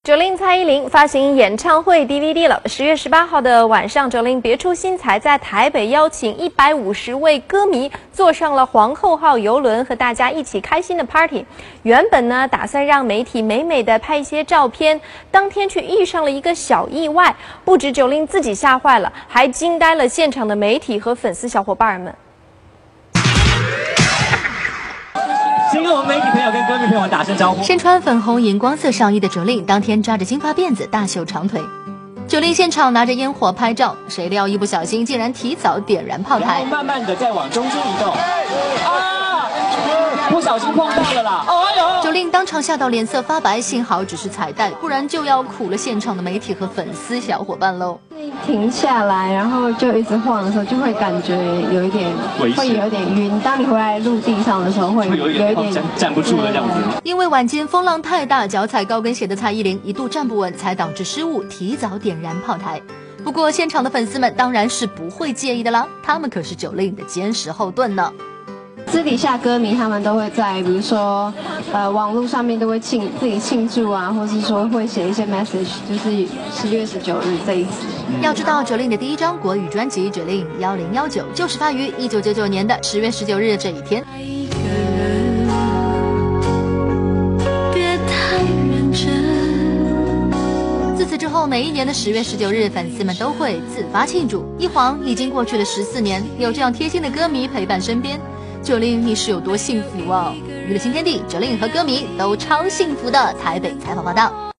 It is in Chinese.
Jolin 蔡依林发行演唱会 DVD 了。10月18号的晚上 ，Jolin 别出心裁，在台北邀请150位歌迷坐上了皇后号邮轮，和大家一起开心的 party。原本呢，打算让媒体美美的拍一些照片，当天却遇上了一个小意外，不止 Jolin 自己吓坏了，还惊呆了现场的媒体和粉丝小伙伴们。 先跟我们媒体朋友跟歌迷朋友们打声招呼。 身穿粉红荧光色上衣的 Jolin 当天扎着金发辫子，大秀长腿。Jolin 现场拿着烟火拍照，谁料一不小心竟然提早点燃炮台， 慢慢的在往中间移动。啊！不小心碰到了啦！哎呦 ！Jolin 当场吓到脸色发白，幸好只是彩蛋，不然就要苦了现场的媒体和粉丝小伙伴喽。 停下来，然后就一直晃的时候，就会感觉有一点，会有点晕。当你回来陆地上的时候，会有一点站不住了这样子。 因为晚间风浪太大，脚踩高跟鞋的蔡依林一度站不稳，才导致失误，提早点燃炮台。不过现场的粉丝们当然是不会介意的啦，他们可是Jolin的坚实后盾呢。 私底下歌迷他们都会在，比如说，网络上面都会自己庆祝啊，或是说会写一些 message， 就是10月19日这一次。 要知道，Jolin的第一张国语专辑《Jolin 1019》就是发于1999年的10月19日这一天。自此之后，每一年的10月19日，粉丝们都会自发庆祝。一晃已经过去了14年，有这样贴心的歌迷陪伴身边。 Jolin， 你是有多幸福啊？娱乐新天地，Jolin和歌迷都超幸福的台北采访报道。